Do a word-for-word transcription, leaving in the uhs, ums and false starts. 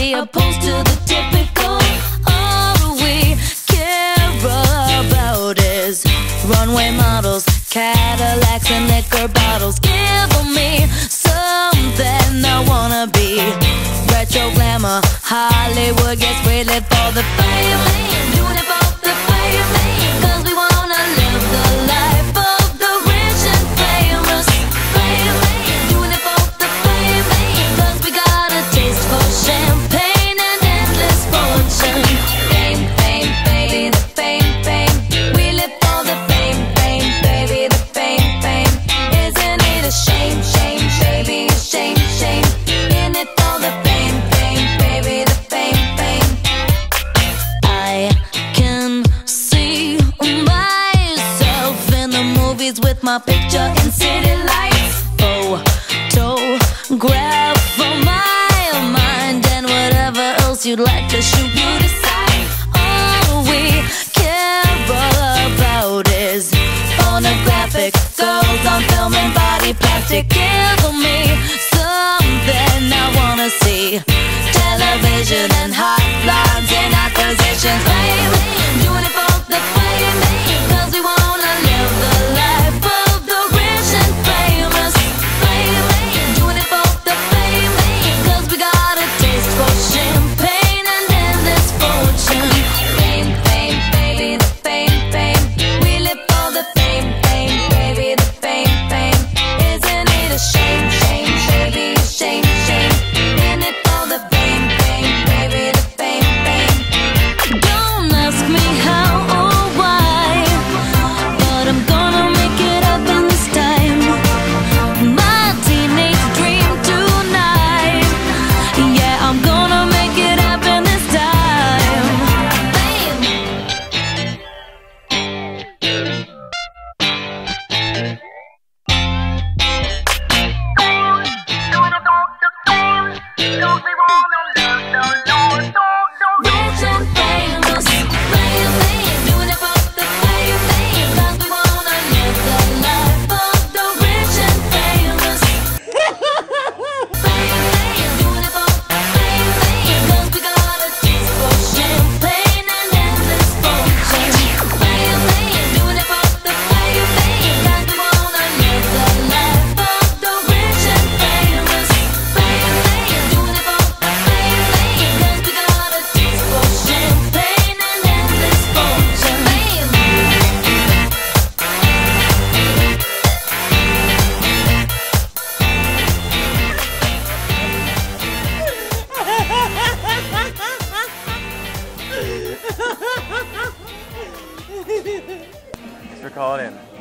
be opposed to the typical. All we care about is runway models, Cadillacs and liquor bottles. Give me something I wanna be. Retro glamour, Hollywood, yes, we live for the fame. Doing it for the fame, cause we wanna live the life of the rich and famous. Fame, doing it for the fame, cause we got a taste for champagne and endless fortune. Fame, fame, baby, the fame, fame. We live for the fame, fame, baby, the fame, fame. Isn't it a shame, shame, baby, a shame, shame. In it for the fame, fame, baby, the fame, fame. I can see myself in the movies with my picture in city lights. Photograph for my mind and whatever else you'd like to shoot, you decide. All we care about is pornographic girls on film and body plastic. Give me something I wanna see. Television and hotlines and acquisitions. Fame, doing it for the fame, cause we wanna live the life of the rich and famous. Fame, doing it for the fame, cause we got a taste for champagne and endless fortune. Fame, fame, baby, the fame, fame. We live for the fame, fame, baby, the fame, fame. Isn't it a shame, shame, baby, shame, shame. In it for the fame, fame, baby, the fame, fame. Don't ask me how or why, but I'm gonna make it happen this time. My teenage dream tonight, yeah, I'm gonna make it happen this time. Fame. Rich and famous. Fame, doing it for the fame, cause we wanna live the life of the rich and famous. Fame, doing it for the fame, cause we got a taste for champagne and endless fortune. Fame, doing it for the fame, cause we wanna live the life of the rich and famous. Fame, doing it for the fame, cause we got a taste for champagne and endless fortune. Thanks for calling in.